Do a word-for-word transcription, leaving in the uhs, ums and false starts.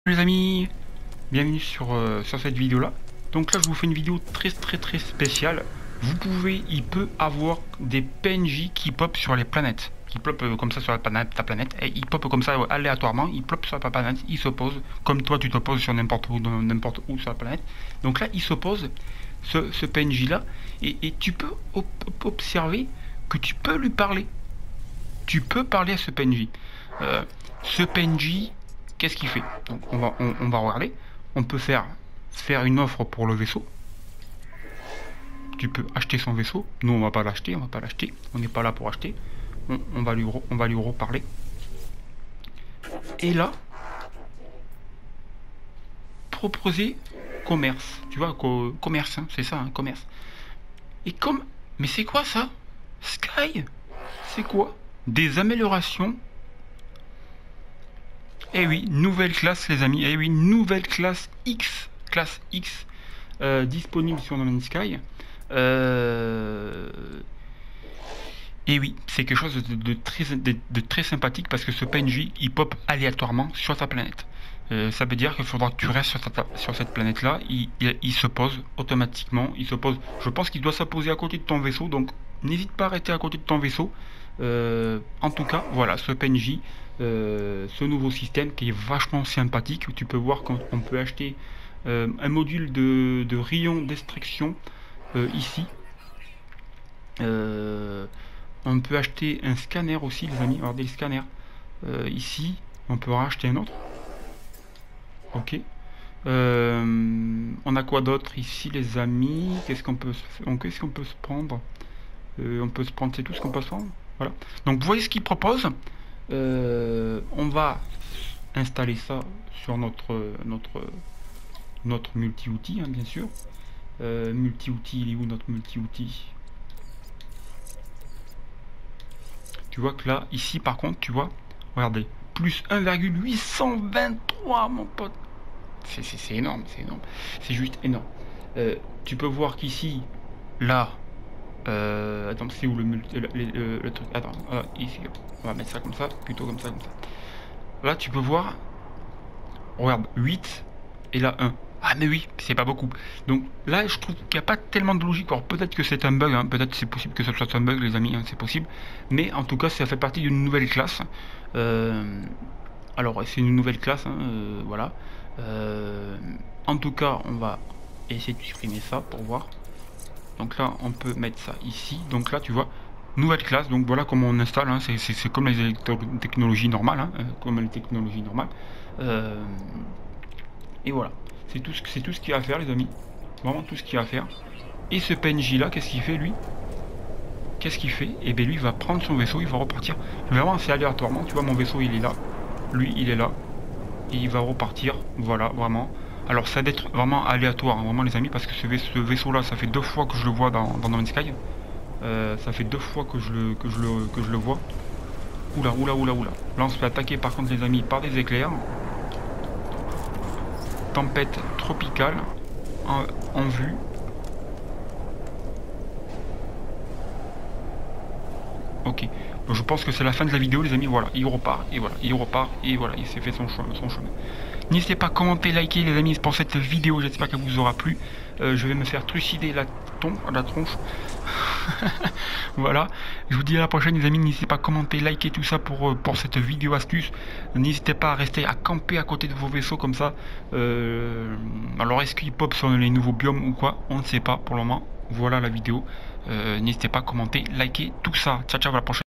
Les amis, bienvenue sur, euh, sur cette vidéo là. Donc là je vous fais une vidéo très très très spéciale. Vous pouvez, il peut avoir des P N J qui pop sur les planètes, qui pop euh, comme ça sur la planète, ta planète, et il pop comme ça euh, aléatoirement, il pop sur ta planète, il s'oppose, comme toi tu t'opposes sur n'importe où, n'importe où sur la planète. Donc là il s'oppose, ce, ce P N J là, et, et tu peux op observer que tu peux lui parler. Tu peux parler à ce P N J. Euh, ce P N J, qu'est-ce qu'il fait? Donc on va, on, on va regarder. On peut faire, faire une offre pour le vaisseau. Tu peux acheter son vaisseau. Nous, on va pas l'acheter. On va pas l'acheter. On n'est pas là pour acheter. On, on va lui, on va lui reparler. Et là, proposer commerce. Tu vois, co commerce, hein, c'est ça, hein, commerce. Et comme, mais c'est quoi ça? Sky? C'est quoi? Des améliorations. Eh oui, nouvelle classe les amis, eh oui, nouvelle classe X, classe X, euh, disponible sur No Man's Sky. Euh... Et oui, c'est quelque chose de, de, très, de, de très sympathique parce que ce P N J, il pop aléatoirement sur ta planète. Euh, ça veut dire qu'il faudra que tu restes sur, ta, sur cette planète-là, il, il, il se pose automatiquement, il se pose, je pense qu'il doit se poser à côté de ton vaisseau, donc n'hésite pas à rester à côté de ton vaisseau. Euh, en tout cas, voilà, ce P N J, euh, ce nouveau système qui est vachement sympathique, où tu peux voir qu'on peut acheter euh, un module de, de rayon d'extraction euh, ici. Euh, on peut acheter un scanner aussi, les amis, regardez le scanner. Euh, ici, on peut racheter un autre. Ok. Euh, on a quoi d'autre ici, les amis? Qu'est-ce qu'on peut, qu'est-ce qu'on peut se prendre? euh, On peut se prendre, c'est tout ce qu'on peut se prendre. Voilà. Donc vous voyez ce qu'il propose. Euh, on va installer ça sur notre notre notre multi-outil, hein, bien sûr. Euh, multi-outil, il est où notre multi-outil? Tu vois que là, ici par contre, tu vois, regardez, plus un virgule huit cent vingt-trois, mon pote. C'est énorme, c'est énorme. C'est juste énorme. Euh, tu peux voir qu'ici, là, euh, attends, c'est où le, multi, le, le, le, le truc? Attends, euh, ici, on va mettre ça comme ça, plutôt comme ça, comme ça. Là, tu peux voir, regarde, huit, et là, un. Ah, mais oui, c'est pas beaucoup. Donc là, je trouve qu'il n'y a pas tellement de logique. Alors peut-être que c'est un bug, hein. Peut-être c'est possible que ce soit un bug, les amis, hein, c'est possible. Mais en tout cas, ça fait partie d'une nouvelle classe. Euh, alors, c'est une nouvelle classe, hein, euh, voilà. Euh, en tout cas, on va essayer de supprimer ça pour voir. Donc là, on peut mettre ça ici. Donc là, tu vois, nouvelle classe. Donc voilà comment on installe. Hein. C'est comme les technologies normales, hein, comme les technologies normales. Euh, et voilà. C'est tout ce c'est tout ce qu'il y a à faire, les amis. Vraiment tout ce qu'il y a à faire. Et ce P N J là, qu'est-ce qu'il fait lui? Qu'est-ce qu'il fait? Et bien lui, il va prendre son vaisseau, il va repartir. Vraiment, c'est aléatoirement. Tu vois, mon vaisseau, il est là. Lui, il est là. Et il va repartir. Voilà, vraiment. Alors, ça va être vraiment aléatoire, hein, vraiment, les amis, parce que ce, vaisseau, ce vaisseau là, ça fait deux fois que je le vois dans, dans No Man's Sky. Euh, ça fait deux fois que je le, que je le, que je le vois. Oula, oula, oula, oula. Là, on se fait attaquer, par contre, les amis, par des éclairs. Tempête tropicale en, en vue. Ok, donc, je pense que c'est la fin de la vidéo, les amis. Voilà, il repart et voilà, il repart et voilà, il s'est fait son chemin, son chemin. N'hésitez pas à commenter, liker, les amis, pour cette vidéo. J'espère qu'elle vous aura plu. Euh, je vais me faire trucider la, ton, la tronche. Voilà, je vous dis à la prochaine, les amis. N'hésitez pas à commenter, liker tout ça pour, pour cette vidéo astuce. N'hésitez pas à rester à camper à côté de vos vaisseaux comme ça. Euh, alors, est-ce qu'il pop sur les nouveaux biomes ou quoi? On ne sait pas pour le moment. Voilà la vidéo. Euh, N'hésitez pas à commenter, liker tout ça. Ciao, ciao, à la prochaine.